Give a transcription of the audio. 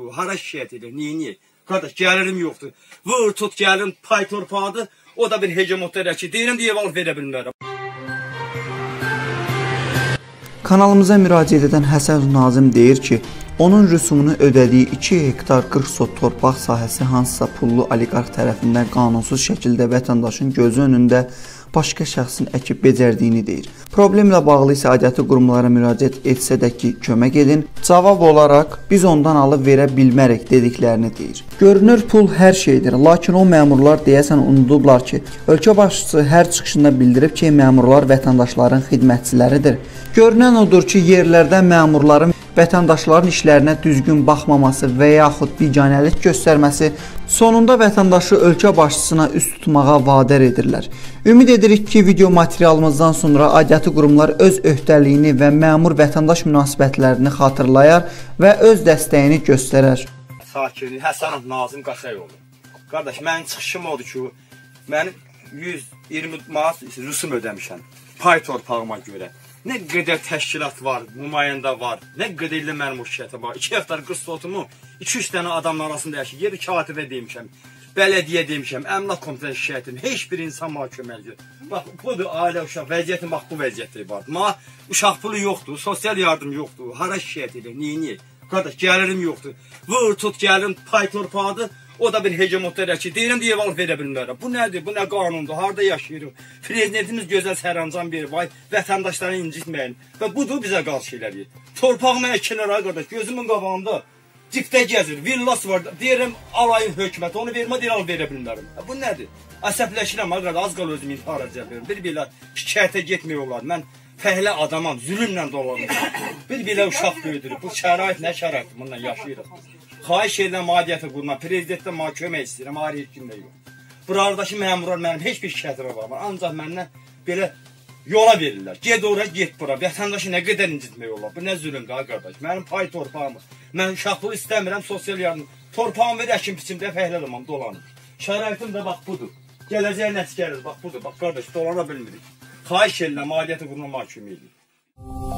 yoxdur. Hara şikayət edir, niyə? Qardaş, gəlirim yoxdur. Vur, tut, gəlirim, pay torpağıdır. O da bir hegemotlar ki, deyirəm deyə val verə bilmərəm. Kanalımıza müraciət edən Həsən Nazim deyir ki, onun rüsumunu ödədiyi 2 hektar 40 sot torpaq sahəsi hansısa pullu oliqarx tərəfindən qanunsuz şəkildə vətəndaşın gözü önündə başqa şəxsin əkib becərdiyini deyir. Problemlə bağlı isə aidiyyatı qurumlara müraciət etsə də ki, kömək edin, cavab olaraq biz ondan alıb verə bilmərik dediklərini deyir. Görünür pul hər şeydir, lakin o məmurlar deyəsən unudublar ki, ölkə başçısı hər çıxışında bildirib ki, məmurlar vətəndaşların xidmətçiləridir. Görünən odur ki, yerlərdə məmurların vətəndaşların işlərinə düzgün baxmaması və yaxud biganəlik göstərməsi sonunda vətəndaşı ölkə başçısına üst tutmağa vadar edirlər. Ümid edirik ki, video materialımızdan sonra aidiyyatı qurumlar öz öhdəliyini və məmur-vətəndaş münasibətlərini xatırlayar və öz dəstəyini göstərər. Sakini, Həsənov Nazim Qaşayoğlu. Qardaş, mənim çıxışım odur ki, mənim 120 manat rüsum ödəmişəm pay torpağıma görə. Nə qədər təşkilat var, nümayəndə var, nə qədərlə mənim o şikayətim var. 2 hektar 40 sotumu 2-3 dənə adamın arasında yaşayır. Yeri katibə demişəm, bələdiyyə demişəm, əmlak komitəsinin şikayətim. Heç bir insan mənə kömək edir. Bax, budur ailə uşaq vəziyyətim, bax bu vəziyyətdə var. Mənə uşaq pulu yoxdur, sosial yardım yoxdur. Hara şikayət edir, niyə? Qardaş, gəlirim yoxdur. Vur, tut, gəlirim, pay torpağıdır. O da bir hegemotlar ki, deyirəm deyə val verə bilmərəm. Bu nədir? Bu nə qanundur? Harada yaşayırıq? Prezidentimiz gözəl sərəncam verir. Vay, vətəndaşları incitməyin. Və budur bizə qarşı elədir. Torpaq mənə kənara qardaş, gözümün qabağında cipdə gəzir, villas var. Deyirəm alayın hökumət, onu vermə deyir, al verə bilmərəm. Bu nədir? Əsəbləşirəm qardaş, az qal özümü intihara cəbirəm. Bir belə şikayətə getmək olar. Mən fəhlə adamam, zülümlə dolanıram. Bir belə uşaq böyüdürük. Bu şərait nə şərait? Bununla yaşayırıq. Xahiş edirəm aidiyyatı quruma, prezidentdən mənə kömək istəyirəm, ayrı heç kimdə yox. Buradakı məmurlar mənim heç bir şikayətimə var. Ancaq məndən belə yola verirlər. Ged ora, get bura. Vətəndaşı nə qədər incitmək olar? Bu nə zülümdür ha qardaş? Mənim pay torpağımı. Mən uşaq pulu istəmirəm, sosial yardım. Torpağımı ver, əkim biçimdə fəhlə adamam, dolanır. Şəraitim də bax budur. Gələcək nəticəriz, bax budur. Bax qardaş, dolana bilmirik. Xahiş edirəm aidiyyatı quruma kömək edir.